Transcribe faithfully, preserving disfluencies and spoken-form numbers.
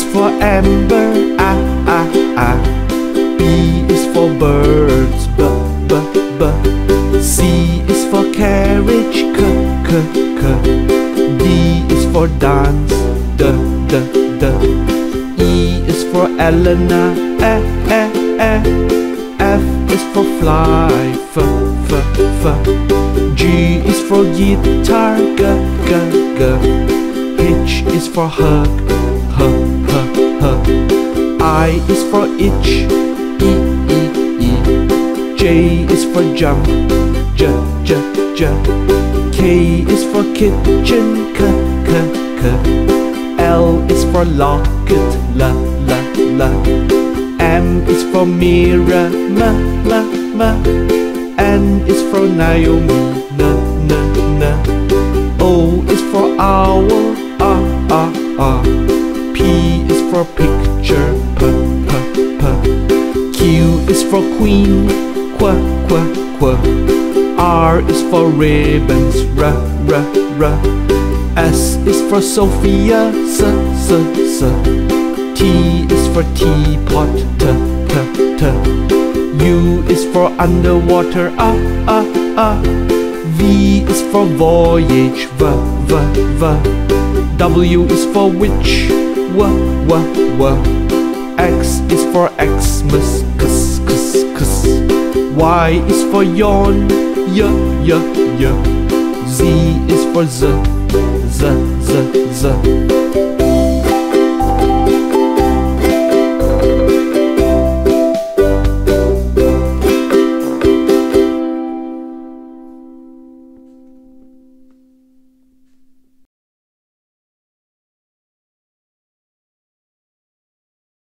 for amber, ah, ah, ah. B is for birds, b, b, b. C is for carriage, c, c, c. D is for dance, d, d, d. E is for Elena, eh, eh, eh. F is for fly, f, f, f. G is for guitar, g, g, g. H is for hug, h, h, h. I is for itch, e, e, e. J is for jump, j, j, j. K is for kitchen, k, k, k. L is for locket, l, l, l. M is for mirror, m, m, m. N is for Naomi, n, n, n. O is for owl, ah, ah, ah. P is for picture, p, p, p. Q is for queen, qu, qu, qu. R is for ribbons, r, r, r. S is for Sofia, s, s, s. T is for teapot, t, t, t. U is for underwater, ah, ah, ah. V is for voyage, v, v, v. W is for witch, w, w, w. X is for Xmas, kiss, kiss, kiss. Y is for yawn, y, y, y. Z is for z, z, z, z.